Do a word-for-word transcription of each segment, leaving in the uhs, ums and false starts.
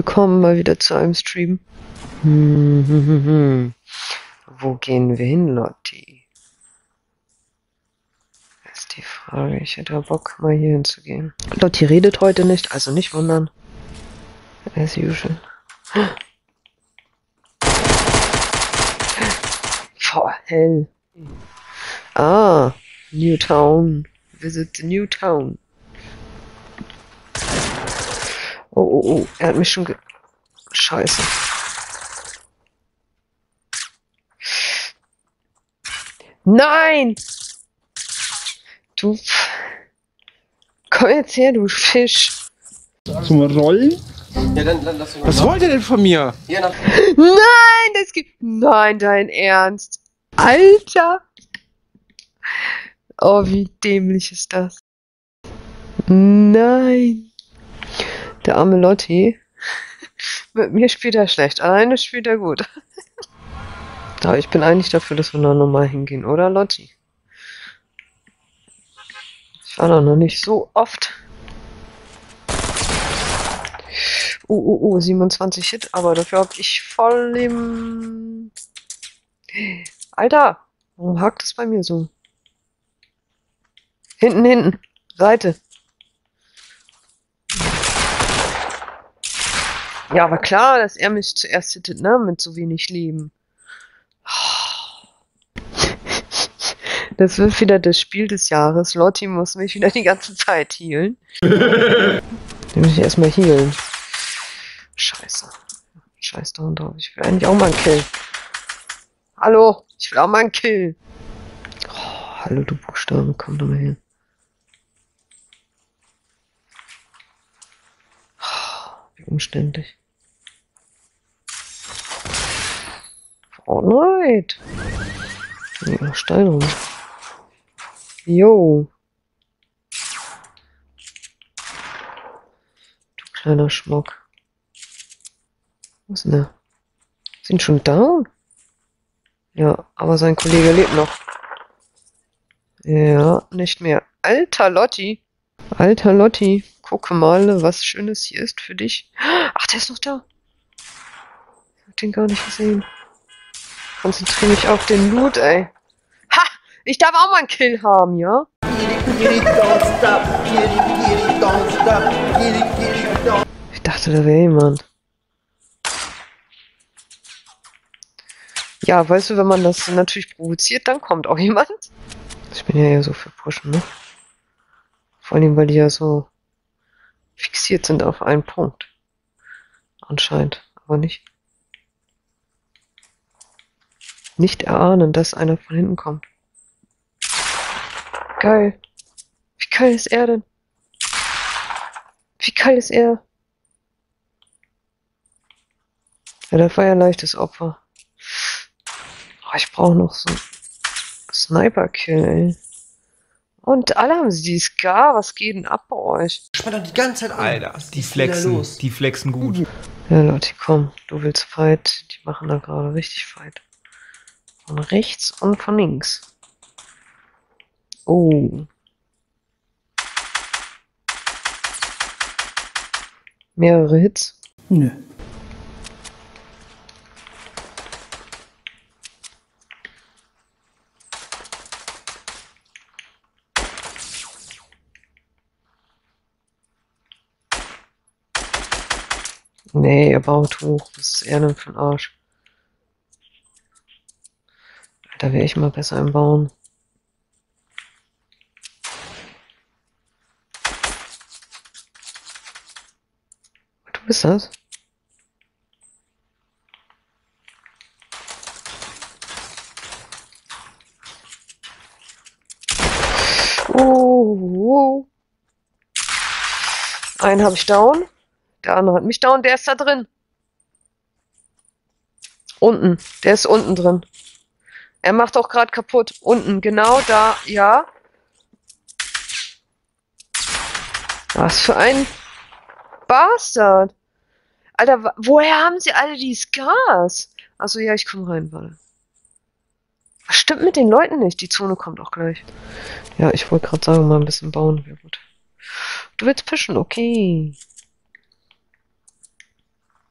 Willkommen mal wieder zu einem Stream. Hm, hm, hm, hm. Wo gehen wir hin, Lotti? Das ist die Frage. Ich hätte Bock, mal hier hinzugehen. Lotti redet heute nicht, also nicht wundern. As usual. Boah, hell. Ah, New Town. Visit the New Town. Oh, oh, oh, er hat mich schon ge... Scheiße. Nein! Du... Komm jetzt her, du Fisch. Zum Rollen? Ja, dann, dann lass uns Was wollt ihr denn von mir? Ja, nach Nein, das gibt... Nein, dein Ernst. Alter! Oh, wie dämlich ist das? Nein. Der arme Lotti. Mit mir spielt er schlecht. Alleine spielt er gut. Aber ich bin eigentlich dafür, dass wir da nochmal hingehen, oder Lotti? Ich war da noch nicht so oft. Oh, oh, oh, siebenundzwanzig Hit, aber dafür hab ich voll im... Alter, warum hakt es bei mir so? Hinten, hinten, Seite. Ja, aber klar, dass er mich zuerst hittet, ne, mit so wenig Leben. Das wird wieder das Spiel des Jahres. Lotti muss mich wieder die ganze Zeit healen. Ich muss ich erstmal healen. Scheiße. Scheiß da und drauf. Ich will eigentlich auch mal einen Kill. Hallo, ich will auch mal einen Kill. Oh, hallo, du Buchstabe, komm doch mal hin. Oh, wie umständlich. Fortnite. Ja, Stein rum. Jo. Du kleiner Schmuck. Wo ist denn der? Sind schon down? Ja, aber sein Kollege lebt noch. Ja, nicht mehr. Alter Lotti. Alter Lotti. Gucke mal, was Schönes hier ist für dich. Ach, der ist noch da. Ich hab den gar nicht gesehen. Konzentriere mich auf den Loot, ey. Ha! Ich darf auch mal einen Kill haben, ja? Ich dachte, da wäre jemand. Ja, weißt du, wenn man das natürlich provoziert, dann kommt auch jemand. Ich bin ja eher so für Pushen, ne? Vor allem, weil die ja so fixiert sind auf einen Punkt. Anscheinend, aber nicht. Nicht erahnen, dass einer von hinten kommt. Geil. Wie geil ist er denn? Wie geil ist er? Ja, das war ja ein leichtes Opfer. Oh, ich brauche noch so einen Sniper-Kill, ey. Und alle haben sie die Scar. Was geht denn ab bei euch? spann doch die ganze Zeit an. Alter, Was die ist denn da flexen, los? die flexen gut. Ja, Leute, komm. Du willst Fight. Die machen da gerade richtig Fight. Von rechts und von links. Oh. Mehrere Hits. Nö. Nee, er baut hoch. Was ist er denn für ein Arsch? Da wäre ich mal besser im Bauen. Du bist das? Oh, oh. Einen habe ich down. Der andere hat mich down. Der ist da drin. Unten. Der ist unten drin. Er macht auch gerade kaputt. Unten, genau da. Ja. Was für ein Bastard. Alter, wa- woher haben sie alle die Scars? Achso, ja, ich komme rein, warte. Was stimmt mit den Leuten nicht? Die Zone kommt auch gleich. Ja, ich wollte gerade sagen, mal ein bisschen bauen wäre gut. Du willst fischen, okay.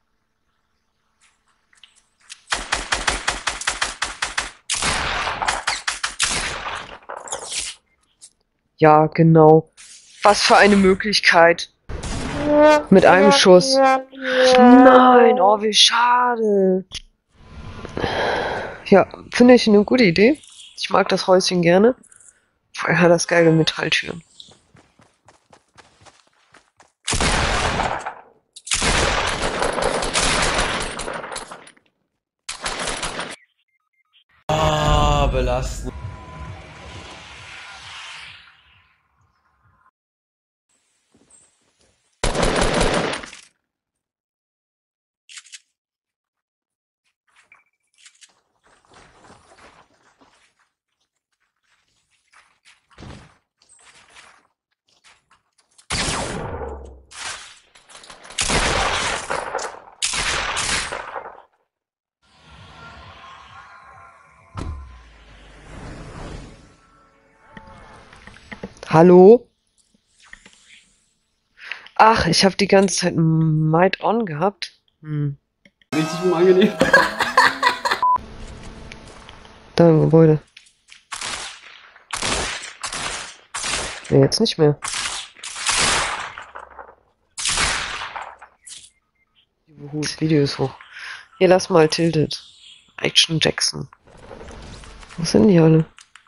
Ja, genau. Was für eine Möglichkeit. Mit einem Schuss. Nein, oh, wie schade. Ja, finde ich eine gute Idee. Ich mag das Häuschen gerne. Vor allem hat das geile Metalltüren. Ah, belastend. Hallo? Ach, ich habe die ganze Zeit Might On gehabt. Hm. Richtig unangenehm. Da im Gebäude. Nee, jetzt nicht mehr. Video ist hoch. Hier, lass mal Tilted. Action Jackson. Wo sind die alle?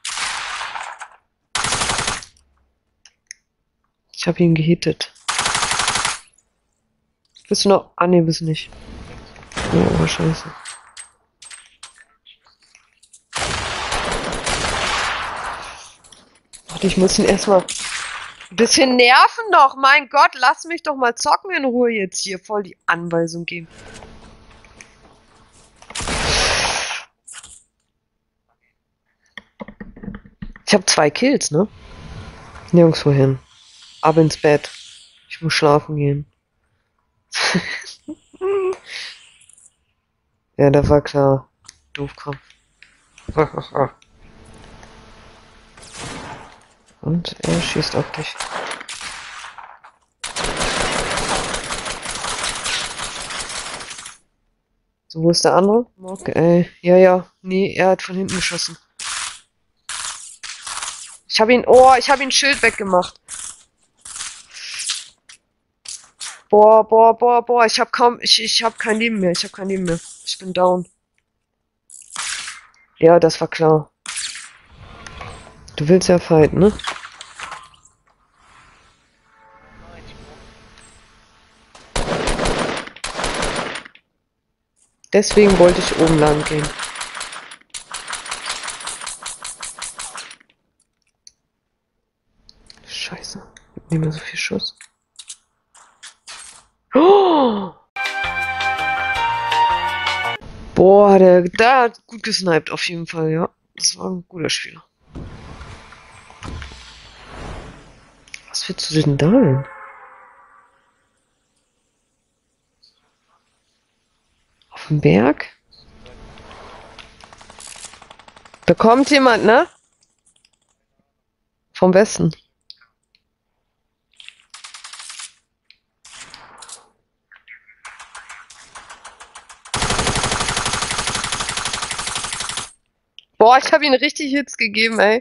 Ich habe ihn gehittet. Bist du noch? Ah, nee, bist nicht. Oh, scheiße. Warte, ich muss ihn erstmal ein bisschen nerven doch. Mein Gott, lass mich doch mal zocken in Ruhe jetzt hier. Voll die Anweisung geben. Ich habe zwei Kills, ne? Nirgendwo hin. Ab ins Bett. Ich muss schlafen gehen. Ja, das war klar. Doofkram. Und er schießt auf dich. So, wo ist der andere? Okay, ja, ja. Nee, er hat von hinten geschossen. Ich habe ihn... Oh, ich habe ihn Schild weggemacht. Boah, boah, boah, boah. Ich habe kaum... Ich, ich habe kein Leben mehr. Ich habe kein Leben mehr. Ich bin down. Ja, das war klar. Du willst ja fighten, ne? Deswegen wollte ich oben lang gehen. Scheiße. Nicht mehr so viel Schuss. Oh! Boah, der, der hat gut gesniped auf jeden Fall, ja. Das war ein guter Spieler. Was willst du denn da denn? Auf dem Berg? Da kommt jemand, ne? Vom Westen. Boah, ich habe ihm richtig Hits gegeben, ey.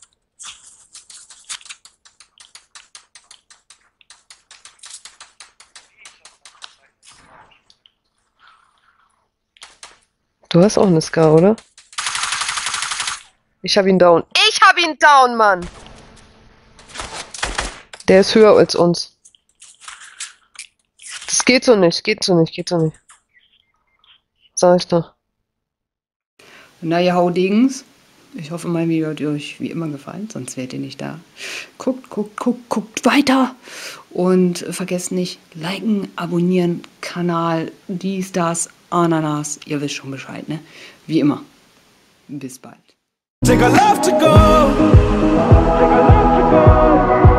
Du hast auch eine Scar, oder? Ich hab ihn down. Ich hab ihn down, Mann! Der ist höher als uns. Das geht so nicht, geht so nicht, geht so nicht. Sag ich doch. Naja, Haudings. Ich hoffe, mein Video hat euch wie immer gefallen, sonst wärt ihr nicht da. Guckt, guckt, guckt, guckt weiter. Und vergesst nicht, liken, abonnieren, Kanal, dies, das, Ananas. Ihr wisst schon Bescheid, ne? Wie immer. Bis bald. Take a love to go. Take a love to go.